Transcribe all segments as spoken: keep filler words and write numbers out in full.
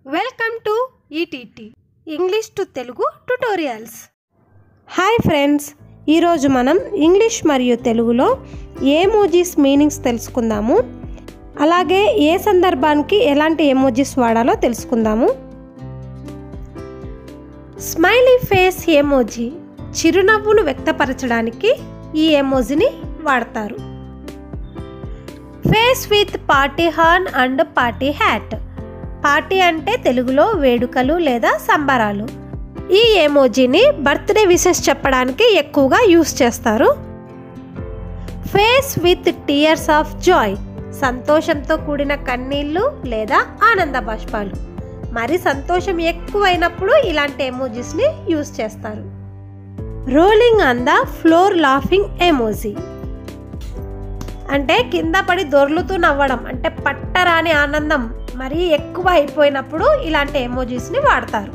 Welcome to ETT English to Telugu tutorials. Hi friends, ఈరోజు మనం English మరియు తెలుగులో ఎమోజీస్ మీనింగ్స్ తెలుసుకుందాము. అలాగే ఏ సందర్భానికి ఎలాంటి ఎమోజీస్ వాడాలో తెలుసుకుందాము. స్మైలీ ఫేస్ ఎమోజీ చిరునవ్వును వ్యక్తపరచడానికి ఈ ఎమోజీని వాడతారు. Face with party horn and party hat. Party అంటే తెలుగులో వేడుకలు లేదా సంబరాలు. ఈ ఎమోజీని బర్త్డే విషెస్ చెప్పడానికి ఎక్కువగా యూస్ చేస్తారు. Face with tears of joy. సంతోషంతో కూడిన కన్నీళ్ళు లేదా ఆనంద బాష్పాలు. మరి సంతోషం ఎక్కువైనప్పుడు ఇలాంటి ఎమోజీస్ని యూస్ చేస్తారు. Rolling on the floor laughing emoji అంటే కింద పడి దొర్లుతూ నవ్వడం, అంటే పట్టరాని ఆనందం మరీ ఎక్కువ అయిపోయినప్పుడు ఇలాంటి ఎమోజీస్ని వాడతారు.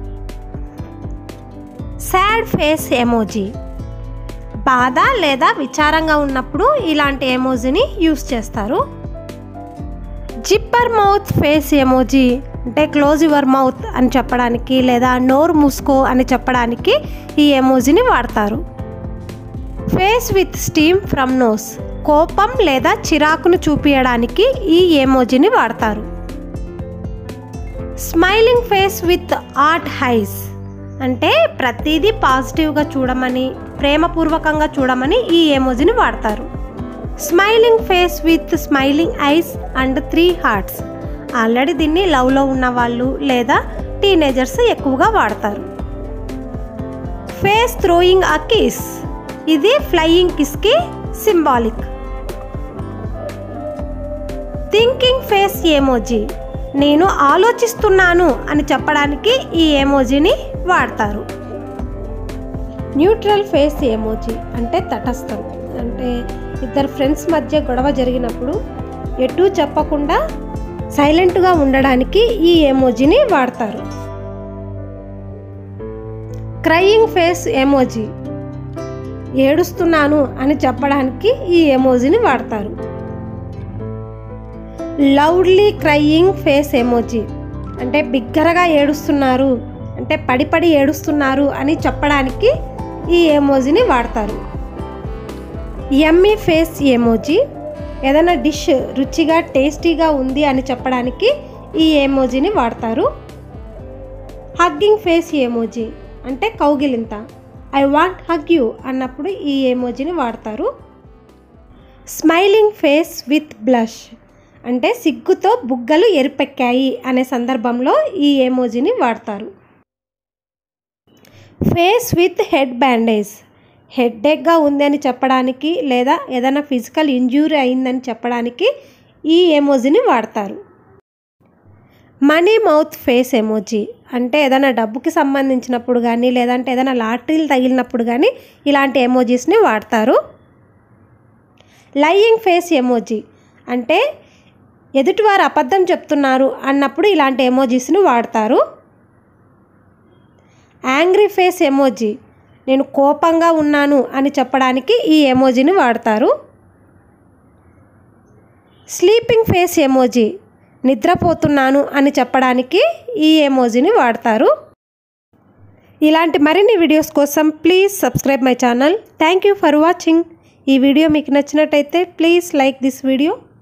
Sad face emoji. బాధ లేదా విచారంగా ఉన్నప్పుడు ఇలాంటి ఎమోజీని యూస్ చేస్తారు. జిప్పర్ మౌత్ ఫేస్ ఎమోజీ అంటే క్లోజ్ యువర్ మౌత్ అని చెప్పడానికి లేదా నోరు మూసుకో అని చెప్పడానికి ఈ ఎమోజీని వాడతారు. Face with steam from nose. కోపం లేదా చిరాకును చూపించడానికి ఈ ఎమోజీని వాడతారు. Smiling face with heart eyes అంటే ప్రతిదీ పాజిటివ్గా చూడమని, ప్రేమపూర్వకంగా చూడమని ఈ ఎమోజీని వాడతారు. Smiling face with smiling eyes and three hearts. Already దీన్ని లవ్లో ఉన్న వాళ్ళు లేదా టీనేజర్స్ ఎక్కువగా వాడతారు. Face throwing a kiss. ఇది ఫ్లయింగ్ కిస్కి సింబాలిక్. Thinking face emoji. నేను ఆలోచిస్తున్నాను అని చెప్పడానికి ఈ ఎమోజీని వాడతారు. న్యూట్రల్ ఫేస్ ఎమోజీ అంటే తటస్థం. అంటే ఇద్దరు ఫ్రెండ్స్ మధ్య గొడవ జరిగినప్పుడు ఎటూ చెప్పకుండా సైలెంట్గా ఉండడానికి ఈ ఎమోజీని వాడతారు. Crying face emoji. ఏడుస్తున్నాను అని చెప్పడానికి ఈ ఎమోజీని వాడతారు. లౌడ్లీ క్రయింగ్ ఫేస్ ఎమోజీ అంటే బిగ్గరగా ఏడుస్తున్నారు, అంటే పడి పడి ఏడుస్తున్నారు అని చెప్పడానికి ఈ ఎమోజీని వాడతారు. Yummy face emoji. ఏదైనా డిష్ రుచిగా టేస్టీగా ఉంది అని చెప్పడానికి ఈ ఎమోజీని వాడతారు. హగ్గింగ్ ఫేస్ ఎమోజీ అంటే కౌగిలింత. ఐ వాంట్ హగ్ యూ అన్నప్పుడు ఈ ఎమోజీని వాడతారు. స్మైలింగ్ ఫేస్ విత్ బ్లష్ అంటే సిగ్గుతో బుగ్గలు ఎరుపెక్కాయి అనే సందర్భంలో ఈ ఎమోజీని వాడతారు. Face with head bandage. హెడ్ఏక్గా ఉంది అని చెప్పడానికి లేదా ఏదైనా ఫిజికల్ ఇంజ్యూరీ అయిందని చెప్పడానికి ఈ ఎమోజీని వాడతారు. మనీ మౌత్ ఫేస్ ఎమోజీ అంటే ఏదైనా డబ్బుకి సంబంధించినప్పుడు కానీ లేదంటే ఏదైనా లాటరీలు తగిలినప్పుడు కానీ ఇలాంటి ఎమోజీస్ని వాడతారు. లయింగ్ ఫేస్ ఎమోజీ అంటే ఎదుటివారు అబద్ధం చెప్తున్నారు అన్నప్పుడు ఇలాంటి ఎమోజీస్ని వాడతారు. యాంగ్రీ ఫేస్ ఎమోజీ నేను కోపంగా ఉన్నాను అని చెప్పడానికి ఈ ఎమోజీని వాడతారు. స్లీపింగ్ ఫేస్ ఎమోజీ నిద్రపోతున్నాను అని చెప్పడానికి ఈ ఎమోజీని వాడతారు. ఇలాంటి మరిన్ని వీడియోస్ కోసం please subscribe my channel. Thank you for watching. ఈ వీడియో మీకు నచ్చినట్టయితే ప్లీజ్ లైక్ దిస్ వీడియో.